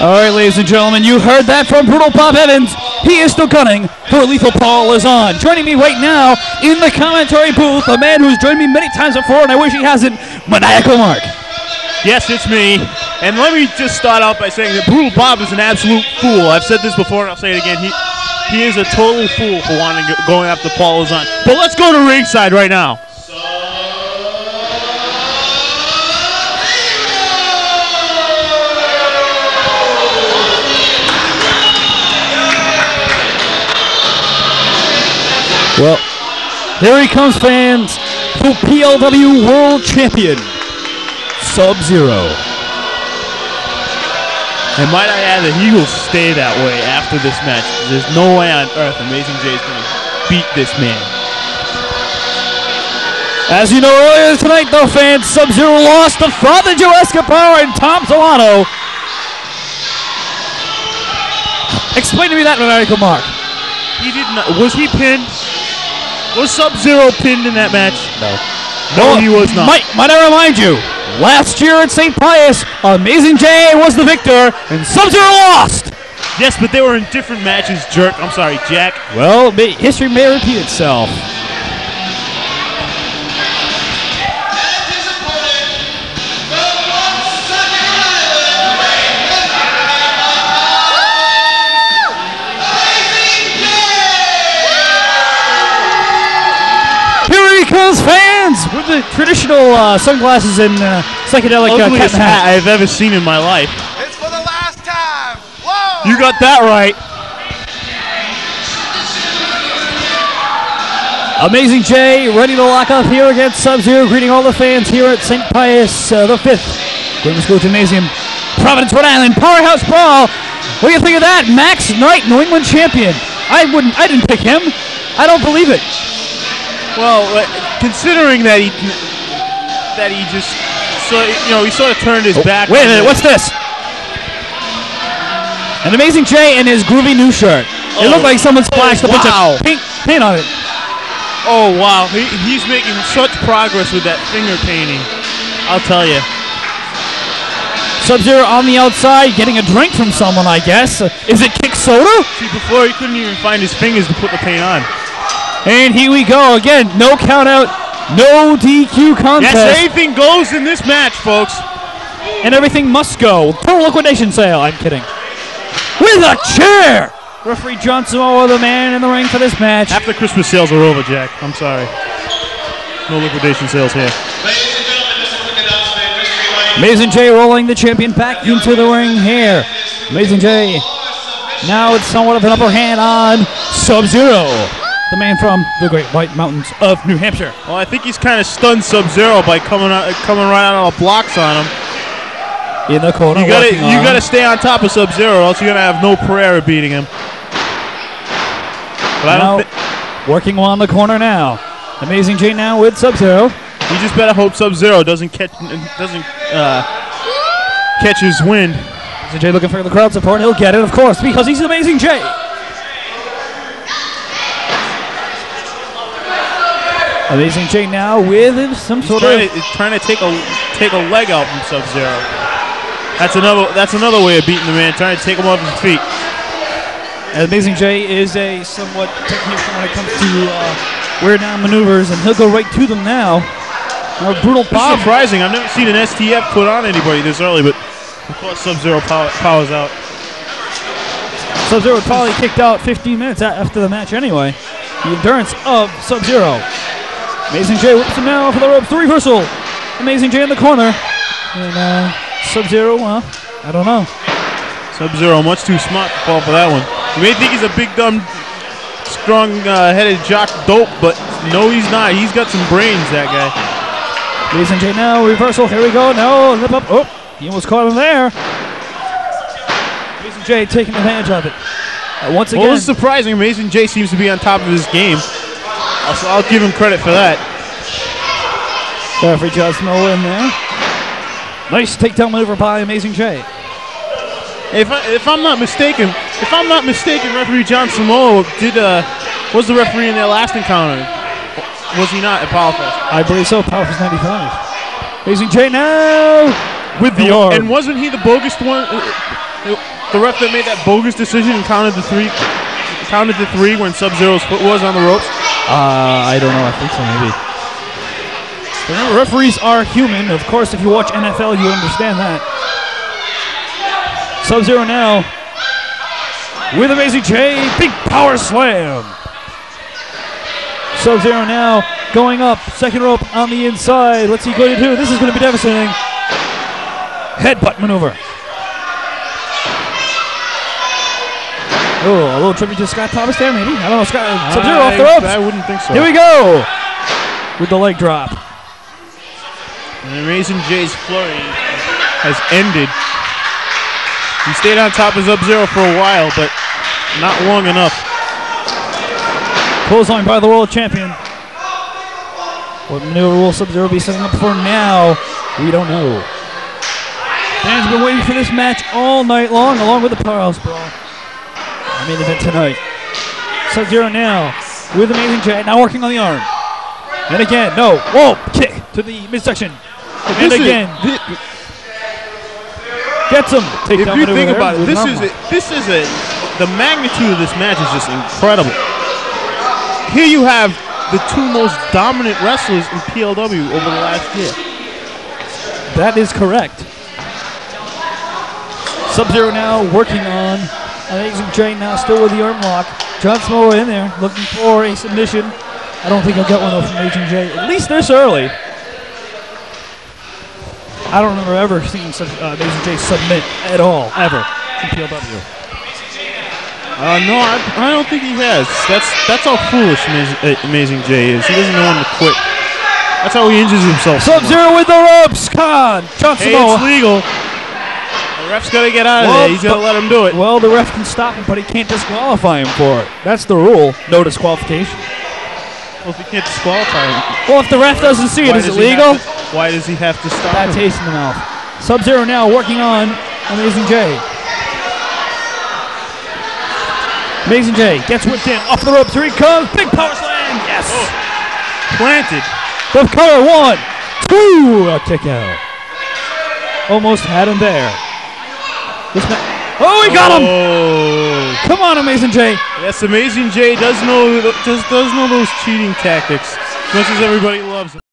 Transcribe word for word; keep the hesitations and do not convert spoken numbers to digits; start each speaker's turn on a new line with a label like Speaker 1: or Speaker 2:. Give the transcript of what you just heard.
Speaker 1: All right, ladies and gentlemen, you heard that from Brutal Bob Evans. He is still gunning for Lethal Paul is on. Joining me right now in the commentary booth, a man who's joined me many times before, and I wish he hasn't, Maniacal Mark.
Speaker 2: Yes, it's me. And let me just start out by saying that Brutal Bob is an absolute fool. I've said this before, and I'll say it again. He he is a total fool for wanting to, going after Paul is on. But let's go to ringside right now.
Speaker 1: Well, here he comes, fans, the P L W World Champion, Sub-Zero.
Speaker 2: And might I add that he will stay that way after this match. There's no way on earth Amazing Jay is going to beat this man.
Speaker 1: As you know, earlier tonight, though, fans, Sub-Zero lost to Father Joe Escobar and Tom Solano. Explain to me that, Maniacal Mark.
Speaker 2: He did not. Was he pinned? Was Sub-Zero pinned in that match?
Speaker 1: No.
Speaker 2: No,
Speaker 1: well,
Speaker 2: he was not.
Speaker 1: Might, might I remind you, last year at Saint Pius, Amazing Jay was the victor, and Sub-Zero lost.
Speaker 2: Yes, but they were in different matches, jerk. I'm sorry, Jack.
Speaker 1: Well, may, history may repeat itself. Because fans with the traditional uh, sunglasses and uh, psychedelic uh,
Speaker 2: ugliest
Speaker 1: hat,
Speaker 2: hat I've ever seen in my life.
Speaker 3: It's for the last time. Whoa!
Speaker 2: You got that right.
Speaker 1: Amazing Jay ready to lock up here against Sub-Zero, greeting all the fans here at Saint Pius uh, the fifth Grimm's School Gymnasium, Providence, Rhode Island. Powerhouse Brawl. What do you think of that? Max Knight, New England champion. I wouldn't. I didn't pick him. I don't believe it.
Speaker 2: Well, uh, considering that he that he just so you know he sort of turned his
Speaker 1: Oh,
Speaker 2: back.
Speaker 1: Wait a
Speaker 2: on
Speaker 1: minute.
Speaker 2: the-
Speaker 1: What's this? An Amazing Jay in his groovy new shirt. It
Speaker 2: Oh.
Speaker 1: looked like someone splashed
Speaker 2: Oh,
Speaker 1: a bunch
Speaker 2: wow.
Speaker 1: of paint, paint on it.
Speaker 2: Oh wow, he, he's making such progress with that finger painting. I'll tell you.
Speaker 1: Sub-Zero on the outside, getting a drink from someone, I guess. Uh, is it Kick Soda?
Speaker 2: See, before he couldn't even find his fingers to put the paint on.
Speaker 1: And here we go again. No count out, no D Q contest,
Speaker 2: Yes, anything goes in this match, folks.
Speaker 1: and everything must go. Total liquidation sale. I'm kidding. With a chair. Referee John Samoa, the man in the ring for this match.
Speaker 2: After Christmas sales are over, Jack. I'm sorry. No liquidation sales here.
Speaker 1: Amazing Jay rolling the champion back into the ring here. Amazing Jay. Now it's somewhat of an upper hand on Sub-Zero, the man from the Great White Mountains of New Hampshire.
Speaker 2: Well, I think he's kind of stunned Sub-Zero by coming out, coming right out of the blocks on him.
Speaker 1: In the corner,
Speaker 2: You gotta,
Speaker 1: working
Speaker 2: you
Speaker 1: on.
Speaker 2: gotta stay on top of Sub-Zero, or else you're gonna have no prayer of beating him. But I
Speaker 1: Now,
Speaker 2: don't. Thi-
Speaker 1: working on the corner now. Amazing Jay now with Sub-Zero.
Speaker 2: you just better hope Sub-Zero doesn't catch, doesn't uh, catch his wind.
Speaker 1: Amazing Jay looking for the crowd support. He'll get it, of course, because he's Amazing Jay. Amazing Jay now with some
Speaker 2: He's
Speaker 1: sort
Speaker 2: trying,
Speaker 1: of.
Speaker 2: to, he's trying to take a take a leg out from Sub-Zero. That's another. That's another way of beating the man. Trying to take him off his feet.
Speaker 1: Amazing Jay is a somewhat technician when it comes to uh, wear down maneuvers, and he'll go right to them now. More brutal
Speaker 2: It's
Speaker 1: Bob.
Speaker 2: surprising. I've never seen an S T F put on anybody this early, but of course Sub-Zero power, powers out.
Speaker 1: Sub-Zero probably kicked out fifteen minutes a- after the match anyway. The endurance of Sub-Zero. Amazing Jay whips him now for the ropes. The reversal. Amazing Jay in the corner. And uh, Sub-Zero, well, I don't know.
Speaker 2: Sub-Zero much too smart to fall for that one. You may think he's a big, dumb, strong-headed jock dope, but no, he's not. He's got some brains, that guy.
Speaker 1: Amazing Jay now, reversal. Here we go. No, lip up. Oh, he almost caught him there. Amazing Jay taking advantage of it. Uh, once again.
Speaker 2: Well, it's surprising. Amazing Jay seems to be on top of his game. I'll, I'll give him credit for that.
Speaker 1: Referee John Snow in there. Nice takedown maneuver by Amazing Jay.
Speaker 2: If I, if I'm not mistaken, if I'm not mistaken, referee John Samoa did uh was the referee in their last encounter. Was he not at Powerfest?
Speaker 1: I believe so. Powerfest ninety-five. Amazing Jay now with the
Speaker 2: and,
Speaker 1: arm.
Speaker 2: and wasn't he the bogus one? The ref that made that bogus decision and counted the three, counted the three when Sub-Zero's foot was on the ropes.
Speaker 1: Uh, I don't know. I think so, maybe. But remember, referees are human. Of course, if you watch N F L, you understand that. Sub-Zero now with Amazing J. Big power slam. Sub-Zero now going up. Second rope on the inside. What's he going to do? This is going to be devastating. Headbutt maneuver. Oh, a little tribute to Scott Thomas there, maybe. I don't know. Scott uh, Sub-Zero off the ropes.
Speaker 2: I wouldn't think so.
Speaker 1: Here we go with the leg drop.
Speaker 2: And Amazing J's flurry has ended. He stayed on top of Sub-Zero for a while, but not long enough.
Speaker 1: Clothesline by the world champion. What maneuver will Sub-Zero be setting up for now? We don't know. Fans have been waiting for this match all night long, along with the Powerhouse Brawl. The main event tonight. Sub-Zero now with Amazing J, now working on the arm. And again, no. Whoa, kick to the midsection. And
Speaker 2: This
Speaker 1: again.
Speaker 2: Is,
Speaker 1: Gets him. Take
Speaker 2: if
Speaker 1: down
Speaker 2: you
Speaker 1: maneuver
Speaker 2: think
Speaker 1: there
Speaker 2: about it,
Speaker 1: with
Speaker 2: this
Speaker 1: an
Speaker 2: is
Speaker 1: arm
Speaker 2: a, this is a the magnitude of this match is just incredible. Here you have the two most dominant wrestlers in P L W over the last year.
Speaker 1: That is correct. Sub-Zero now working on Amazing J, now still with the arm lock. John Samoa in there looking for a submission. I don't think he'll get one though from Amazing J, at least this early. I don't remember ever seeing such, uh, Amazing J submit at all, ever, in P L W.
Speaker 2: Uh, no, I, I don't think he has. That's that's how foolish Amazing, uh, Amazing J is. He doesn't know when to quit. That's how he injures himself.
Speaker 1: Sub-Zero with the ropes. Come on, John
Speaker 2: Hey,
Speaker 1: Samoa.
Speaker 2: it's legal. The ref's got to get out of
Speaker 1: Well,
Speaker 2: there. He's got to let him do it.
Speaker 1: Well, the ref can stop him, but he can't disqualify him for it. That's the rule. No disqualification.
Speaker 2: Well, if he can't disqualify him,
Speaker 1: Well, if the ref doesn't see it,
Speaker 2: why
Speaker 1: is it
Speaker 2: does he have
Speaker 1: legal?
Speaker 2: to- why does he have to stop
Speaker 1: Bad
Speaker 2: him?
Speaker 1: taste in the mouth. Sub-Zero now working on Amazing J. Amazing J gets whipped in off the ropes. Here he comes. Big power slam. Yes.
Speaker 2: Planted.
Speaker 1: The cover. One, two. A kick out. Almost had him there. This ma- oh, he got him.
Speaker 2: Oh.
Speaker 1: Come on, Amazing J.
Speaker 2: Yes, Amazing J does know, does, does know those cheating tactics, as much as everybody loves them.